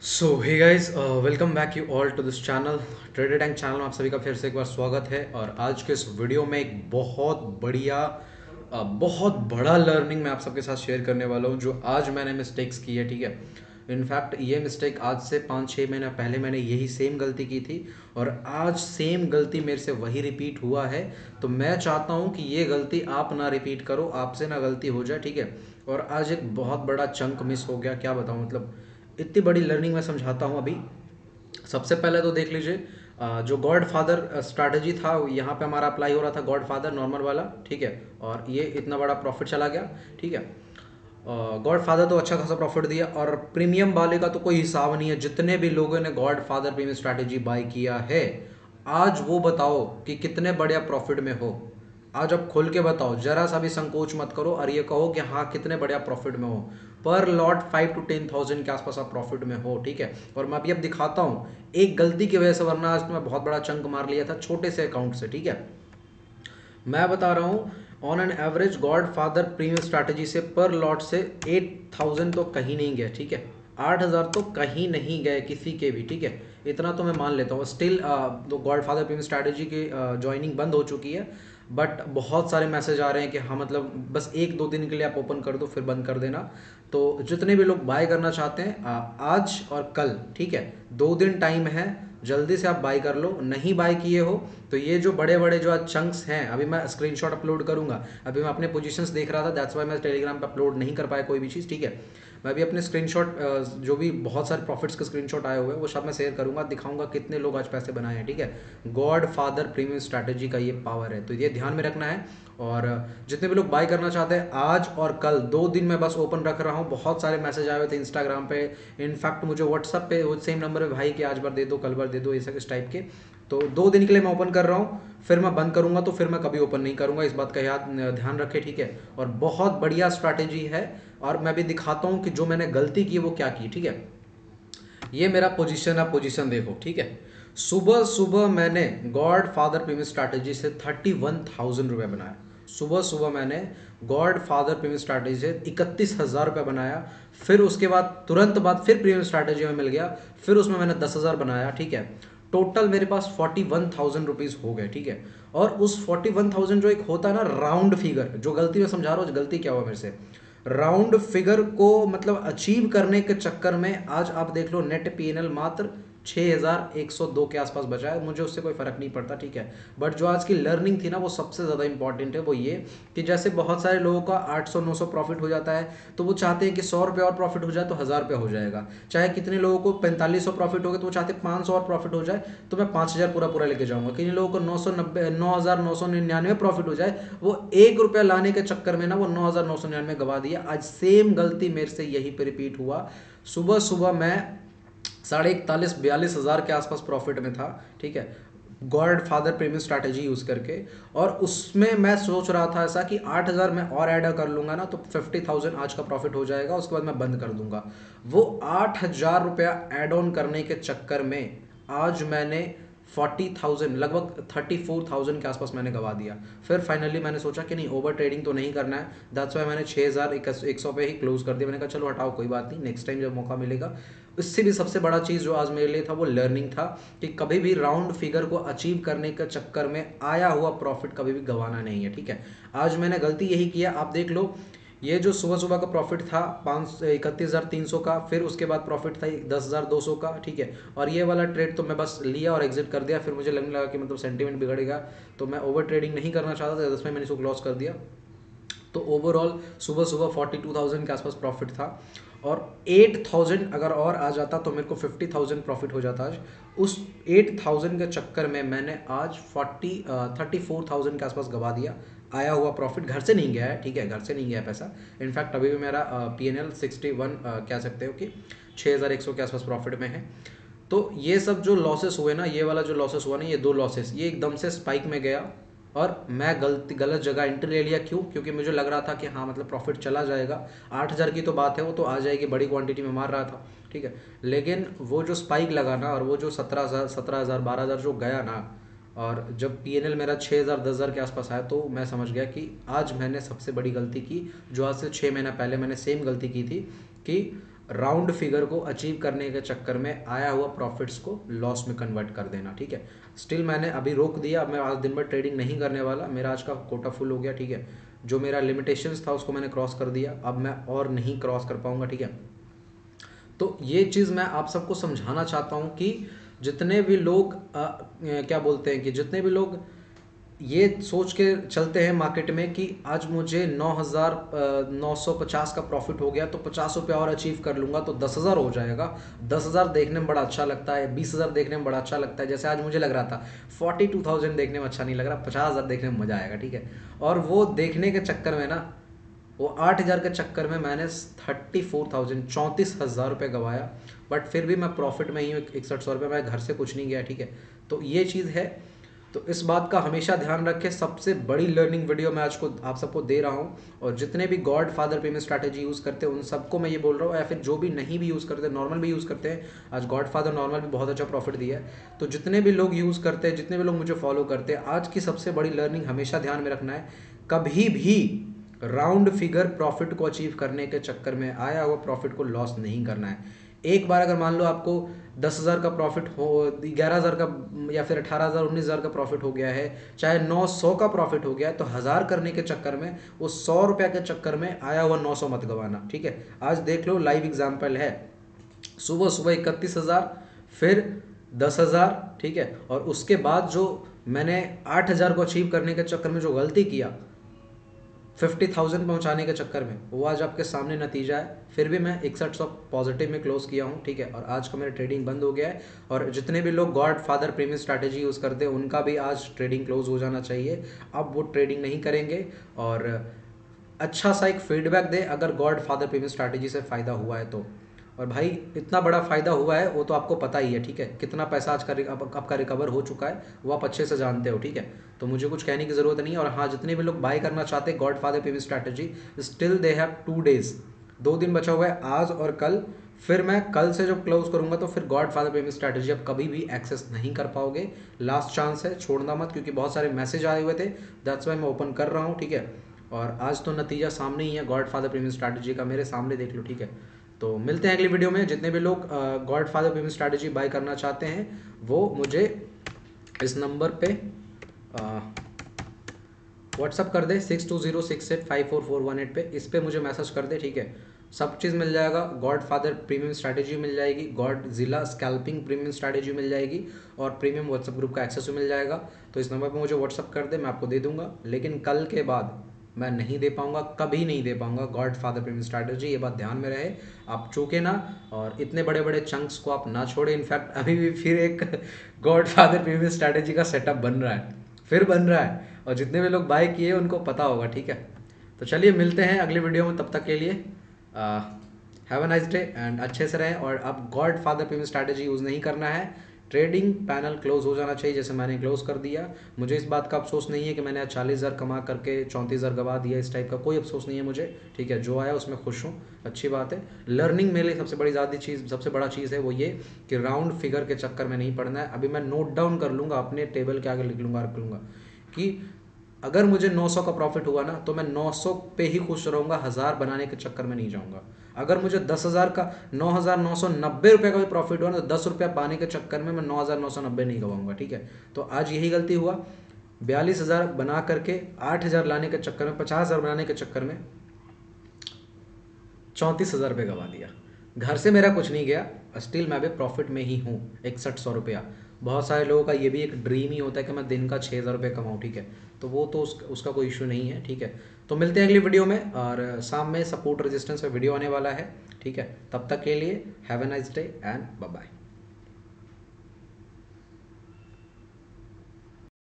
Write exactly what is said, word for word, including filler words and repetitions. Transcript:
So hey guys, welcome back you all to this channel. Trader tank channel में आप सभी का फिर से एक बार स्वागत है। और आज के इस वीडियो में एक बहुत बढ़िया अ, बहुत बड़ा लर्निंग मैं आप सबके साथ शेयर करने वाला हूँ, जो आज मैंने मिस्टेक्स की है। ठीक है, इनफैक्ट ये मिस्टेक आज से पाँच छः महीने पहले मैंने यही सेम गलती की थी, और आज सेम गलती मेरे से वही रिपीट हुआ है। तो मैं चाहता हूँ कि ये गलती आप ना रिपीट करो, आपसे ना गलती हो जाए। ठीक है, और आज एक बहुत बड़ा चंक मिस हो गया, क्या बताऊँ, मतलब इतनी बड़ी लर्निंग मैं समझाता हूँ अभी। सबसे पहले तो देख लीजिए, अ, जो गॉड फादर स्ट्रैटेजी था यहाँ पे हमारा अप्लाई हो रहा था, गॉड फादर नॉर्मल वाला। ठीक है, और ये इतना बड़ा प्रॉफिट चला गया। ठीक है, गॉड फादर तो अच्छा खासा प्रॉफिट दिया, और प्रीमियम वाले का तो कोई हिसाब नहीं है। जितने भी लोगों ने godfather premium strategy buy किया है, आज वो बताओ कि कितने बढ़िया प्रॉफिट में हो। आज आप खोल के बताओ, जरा सा भी संकोच मत करो और ये कहो कि हाँ कितने बढ़िया प्रॉफिट में हो। पर lot five to ten thousand के आसपास आप प्रॉफिट में हो। ठीक है, और मैं अभी अब दिखाता हूँ एक गलती की वजह से, वरना आज तो मैं बहुत बड़ा चंक मार लिया था छोटे से अकाउंट से। ठीक है, मैं बता रहा हूँ, on an average godfather premium strategy से पर लॉट से एट थाउजेंड तो कहीं नहीं गए। ठीक है, आठ हज़ार तो कहीं नहीं गए किसी के भी। ठीक है, इतना तो मैं मान लेता हूँ। स्टिल तो गॉड फादर प्रीमियम स्ट्रैटेजी की ज्वाइनिंग बंद हो चुकी है, बट बहुत सारे मैसेज आ रहे हैं कि हाँ मतलब बस एक दो दिन के लिए आप ओपन कर दो फिर बंद कर देना। तो जितने भी लोग बाय करना चाहते हैं, आ, आज और कल, ठीक है, दो दिन टाइम है, जल्दी से आप बाय कर लो। नहीं बाय किए हो तो ये जो बड़े बड़े जो आज चंक्स हैं, अभी मैं स्क्रीनशॉट अपलोड करूंगा। अभी मैं अपने पोजीशंस देख रहा था, दैट्स वाई मैं टेलीग्राम पे अपलोड नहीं कर पाया कोई भी चीज़। ठीक है, मैं भी अपने स्क्रीनशॉट, जो भी बहुत सारे प्रॉफिट्स के स्क्रीनशॉट आए हुए हैं वो सब मैं शेयर करूंगा, दिखाऊंगा कितने लोग आज पैसे बनाए हैं। ठीक है, गॉड फादर प्रीमियम स्ट्रैटेजी का ये पावर है, तो ये ध्यान में रखना है। और जितने भी लोग बाय करना चाहते हैं, आज और कल दो दिन में बस ओपन रख रहा हूँ। बहुत सारे मैसेज आए हुए थे इंस्टाग्राम पे, इनफैक्ट मुझे व्हाट्सअप पे वो सेम नंबर पे, भाई कि आज बार दे दो कल बार दे दो, ऐसा इस टाइप के। तो दो दिन के लिए मैं ओपन कर रहा हूँ, फिर मैं बंद करूंगा, तो फिर मैं कभी ओपन नहीं करूंगा, इस बात का याद ध्यान रखें। ठीक है, और बहुत बढ़िया स्ट्रैटेजी है, और मैं भी दिखाता हूँ कि जो मैंने गलती की वो क्या की। ठीक है, ये मेरा पोजीशन है, पोजीशन देखो। ठीक है, सुबह सुबह मैंने गॉड फादर प्रीमियम स्ट्रैटेजी से थर्टी वन थाउजेंड रुपये बनाया। सुबह सुबह मैंने गॉड फादर प्रीमियम स्ट्रैटेजी से इकतीस हज़ार रुपये बनाया। फिर उसके बाद तुरंत बाद फिर प्रीमियम स्ट्रैटेजी में मिल गया, फिर उसमें मैंने दस हज़ार बनाया। ठीक है, टोटल मेरे पास फोर्टी वन थाउजेंड रुपीज़ हो गए। ठीक है, और उस फोर्टी वन थाउजेंड जो एक होता है ना राउंड फिगर, जो गलती मैं समझा रहा हूँ, गलती क्या हुआ मेरे से, राउंड फिगर को मतलब अचीव करने के चक्कर में आज आप देख लो नेट पीएनएल मात्र छः हज़ार एक सौ दो के आसपास बचा है। मुझे उससे कोई फर्क नहीं पड़ता। ठीक है, बट जो आज की लर्निंग थी ना वो सबसे ज़्यादा इंपॉर्टेंट है। वो ये कि जैसे बहुत सारे लोगों का आठ सौ नौ सौ प्रॉफिट हो जाता है, तो वो चाहते हैं कि सौ रुपये और प्रॉफिट हो जाए तो हज़ार रुपये हो जाएगा। चाहे कितने लोगों को पैंतालीस सौ प्रॉफिट हो गए तो वो चाहते हैं पाँच सौ और प्रॉफिट हो जाए तो मैं पाँच हज़ार पूरा पूरा लेके जाऊँगा। किन्हीं लोगों को नौ सौ नब्बे नौ हज़ार नौ सौ निन्यानवे प्रॉफिट हो जाए, वो एक रुपया लाने के चक्कर में ना वो नौ हज़ार नौ सौ निन्यानवे गवा दिया। आज सेम गलती मेरे से यहीं पे रिपीट हुआ। सुबह सुबह मैं साढ़े इकतालीस बयालीस हज़ार के आसपास प्रॉफिट में था। ठीक है, godfather premium strategy use करके, और उसमें मैं सोच रहा था ऐसा कि आठ हज़ार मैं और ऐड कर लूँगा ना तो फिफ्टी थाउजेंड आज का प्रॉफिट हो जाएगा, उसके बाद मैं बंद कर दूंगा। वो आठ हज़ार रुपया ऐड ऑन करने के चक्कर में आज मैंने फोर्टी थाउजेंड, लगभग थर्टी फोर थाउजेंड के आसपास मैंने गवा दिया। फिर फाइनली मैंने सोचा कि नहीं, ओवर ट्रेडिंग तो नहीं करना है, दैट्स वाई मैंने छः हज़ार एक सौ पे ही क्लोज कर दिया। मैंने कहा चलो हटाओ कोई बात नहीं, नेक्स्ट टाइम जब मौका मिलेगा। इससे भी सबसे बड़ा चीज़ जो आज मेरे लिए था वो लर्निंग था कि कभी भी राउंड फिगर को अचीव करने के चक्कर में आया हुआ प्रॉफिट कभी भी गंवाना नहीं है। ठीक है, आज मैंने गलती यही किया। आप देख लो, ये जो सुबह सुबह का प्रॉफिट था पाँच इकतीस हज़ार तीन सौ का, फिर उसके बाद प्रॉफिट था दस हज़ार दो सौ का। ठीक है, और ये वाला ट्रेड तो मैं बस लिया और एग्जिट कर दिया। फिर मुझे लगने लगा कि मतलब सेंटीमेंट बिगड़ेगा, तो मैं ओवर ट्रेडिंग नहीं करना चाहता था, दस में मैंने इसको लॉस कर दिया। तो ओवरऑल सुबह सुबह फोर्टी टू थाउजेंड के आसपास प्रॉफिट था, और एट थाउजेंड अगर और आ जाता तो मेरे को फिफ्टी थाउजेंड प्रॉफिट हो जाता आज। उस एट थाउजेंड के चक्कर में मैंने आज फोर्टी थर्टी फोर थाउजेंड के आसपास गवा दिया। आया हुआ प्रॉफिट घर से नहीं गया है। ठीक है, घर से नहीं गया है पैसा। इनफैक्ट अभी भी मेरा P N L sixty one कह सकते हो कि छः हज़ार एक सौ के आसपास प्रॉफिट में है। तो ये सब जो लॉसेस हुए ना, ये वाला जो लॉसेस हुआ ना, ये दो लॉसेस, ये एकदम से स्पाइक में गया, और मैं गलत गलत जगह एंट्री ले लिया। क्यों? क्योंकि मुझे लग रहा था कि हाँ मतलब प्रॉफिट चला जाएगा, आठ हज़ार की तो बात है, वो तो आ जाएगी, बड़ी क्वांटिटी में मार रहा था। ठीक है, लेकिन वो जो स्पाइक लगा ना, और वो जो सत्रह हज़ार सत्रह हज़ार बारह हज़ार जो गया ना, और जब पी एन एल मेरा छः हज़ार दस हज़ार के आसपास आया, तो मैं समझ गया कि आज मैंने सबसे बड़ी गलती की, जो आज से छः महीना पहले मैंने सेम गलती की थी कि राउंड फिगर को अचीव करने के चक्कर में आया हुआ प्रॉफिट्स को लॉस में कन्वर्ट कर देना, ठीक है। स्टिल मैंने अभी रोक दिया, अब मैं आज दिन भर ट्रेडिंग नहीं करने वाला, मेरा आज का कोटा फुल हो गया, ठीक है। जो मेरा लिमिटेशंस था उसको मैंने क्रॉस कर दिया, अब मैं और नहीं क्रॉस कर पाऊंगा, ठीक है। तो ये चीज़ मैं आप सबको समझाना चाहता हूँ कि जितने भी लोग आ, क्या बोलते हैं कि जितने भी लोग ये सोच के चलते हैं मार्केट में कि आज मुझे नौ हज़ार नौ सौ पचास का प्रॉफिट हो गया तो पचास रुपये और अचीव कर लूँगा तो दस हज़ार हो जाएगा। दस हज़ार देखने में बड़ा अच्छा लगता है, बीस हज़ार देखने में बड़ा अच्छा लगता है, जैसे आज मुझे लग रहा था फोर्टी टू थाउजेंड देखने में अच्छा नहीं लग रहा, पचास हज़ार देखने में मज़ा आएगा, ठीक है। और वो देखने के चक्कर में ना, वो आठ हज़ार के चक्कर में मैंने थर्टी फोर थाउजेंड चौंतीस हज़ार रुपये गवाया, बट फिर भी मैं प्रॉफिट में ही हूँ, इकसठ सौ रुपये, मैं घर से कुछ नहीं गया, ठीक है। तो ये चीज़ है, तो इस बात का हमेशा ध्यान रखें। सबसे बड़ी लर्निंग वीडियो मैं आज को आप सबको दे रहा हूँ, और जितने भी godfather payment strategy use करते हैं उन सबको मैं ये बोल रहा हूँ, या फिर जो भी नहीं भी यूज़ करते, नॉर्मल भी यूज़ करते हैं, आज गॉड फादर नॉर्मल भी बहुत अच्छा प्रॉफिट दिया है। तो जितने भी लोग यूज़ करते हैं, जितने भी लोग मुझे फॉलो करते हैं, आज की सबसे बड़ी लर्निंग हमेशा ध्यान में रखना है, कभी भी राउंड फिगर प्रॉफिट को अचीव करने के चक्कर में आया हुआ प्रॉफिट को लॉस नहीं करना है। एक बार अगर मान लो आपको दस हज़ार का प्रॉफिट हो, ग्यारह हज़ार का या फिर अठारह हज़ार उन्नीस हज़ार का प्रॉफिट हो गया है, चाहे नौ सौ का प्रॉफिट हो गया है, तो हज़ार करने के चक्कर में, वो सौ रुपये के चक्कर में आया हुआ नौ सौ मत गवाना, ठीक है। आज देख लो, लाइव एग्जाम्पल है, सुबह सुबह इकतीस हज़ार, फिर दस हज़ार, ठीक है, और उसके बाद जो मैंने आठ हज़ार को अचीव करने के चक्कर में जो गलती किया फिफ्टी थाउजेंड पहुंचाने के चक्कर में, वो आज आपके सामने नतीजा है। फिर भी मैं इकसठ सौ पॉजिटिव में क्लोज किया हूं, ठीक है, और आज का मेरा ट्रेडिंग बंद हो गया है। और जितने भी लोग godfather premium strategy use करते हैं उनका भी आज ट्रेडिंग क्लोज हो जाना चाहिए। अब वो ट्रेडिंग नहीं करेंगे, और अच्छा सा एक फीडबैक दे अगर गॉड फादर प्रीमियम स्ट्रैटेजी से फ़ायदा हुआ है तो। और भाई इतना बड़ा फ़ायदा हुआ है वो तो आपको पता ही है, ठीक है, कितना पैसा आज का आपका रिकवर हो चुका है वो आप अच्छे से जानते हो, ठीक है। तो मुझे कुछ कहने की ज़रूरत नहीं है। और हाँ, जितने भी लोग बाय करना चाहते हैं godfather premium strategy, still they have two days, दो दिन बचा हुआ है, आज और कल। फिर मैं कल से जब क्लोज करूंगा तो फिर गॉड फादर प्रीमियम स्ट्रैटेजी आप कभी भी एक्सेस नहीं कर पाओगे। लास्ट चांस है, छोड़ना मत, क्योंकि बहुत सारे मैसेज आए हुए थे, दैट्स वाई मैं ओपन कर रहा हूँ, ठीक है। और आज तो नतीजा सामने ही है गॉड फादर प्रीमियम स्ट्रैटेजी का, मेरे सामने देख लो, ठीक है। तो मिलते हैं अगली वीडियो में। जितने भी लोग godfather premium strategy buy करना चाहते हैं वो मुझे इस नंबर पे व्हाट्सअप कर दे, six two zero six eight five four four one eight पे, इस पे मुझे मैसेज कर दे, ठीक है। सब चीज़ मिल जाएगा, गॉड फादर प्रीमियम स्ट्रैटेजी मिल जाएगी, Godzilla scalping premium strategy मिल जाएगी, और प्रीमियम व्हाट्सअप ग्रुप का एक्सेस भी मिल जाएगा। तो इस नंबर पे मुझे व्हाट्सअप कर दे, मैं आपको दे दूंगा। लेकिन कल के बाद मैं नहीं दे पाऊंगा, कभी नहीं दे पाऊंगा गॉड फादर प्रीमियम स्ट्रैटेजी, ये बात ध्यान में रहे। आप चूके ना, और इतने बड़े बड़े चंक्स को आप ना छोड़े। इनफैक्ट अभी भी फिर एक गॉड फादर प्रीमियम स्ट्रैटेजी का सेटअप बन रहा है, फिर बन रहा है, और जितने भी लोग बाय किए उनको पता होगा, ठीक है। तो चलिए मिलते हैं अगले वीडियो में, तब तक के लिए have a nice day and अच्छे से रहें। और अब godfather premium strategy use नहीं करना है, ट्रेडिंग पैनल क्लोज हो जाना चाहिए, जैसे मैंने क्लोज कर दिया। मुझे इस बात का अफसोस नहीं है कि मैंने चालीस हज़ार कमा करके चौंतीस हज़ार गवा दिया, इस टाइप का कोई अफसोस नहीं है मुझे, ठीक है। जो आया उसमें खुश हूँ, अच्छी बात है। लर्निंग मेरे लिए सबसे बड़ी ज़्यादा चीज़, सबसे बड़ा चीज़ है वो ये कि राउंड फिगर के चक्कर में नहीं पड़ना है। अभी मैं नोट डाउन कर लूँगा, अपने टेबल के आगे लिख लूँगा, रख लूँगा कि अगर मुझे नौ सौ का प्रॉफिट हुआ ना तो मैं नौ सौ पे ही खुश रहूँगा, हज़ार बनाने के चक्कर में नहीं जाऊँगा। अगर मुझे दस हज़ार का नौ हज़ार नौ सौ नब्बे रुपये का भी प्रॉफिट हुआ ना तो दस रुपया पाने के चक्कर में मैं नौ हज़ार नौ सौ नब्बे नहीं गवाऊँगा, ठीक है। तो आज यही गलती हुआ, बयालीस हज़ार बना करके आठ हज़ार लाने के चक्कर में, पचास हज़ार बनाने के चक्कर में चौंतीस हज़ार रुपये गवा दिया। घर से मेरा कुछ नहीं गया, स्टिल मैं भी प्रॉफिट में ही हूँ, इकसठ सौ रुपया। बहुत सारे लोगों का ये भी एक ड्रीम ही होता है कि मैं दिन का छः हज़ार रुपये कमाऊँ, ठीक है। तो वो तो उस, उसका कोई इशू नहीं है, ठीक है। तो मिलते हैं अगली वीडियो में, और शाम में सपोर्ट रेजिस्टेंस पे वीडियो आने वाला है, ठीक है। तब तक के लिए have a nice day and bye bye.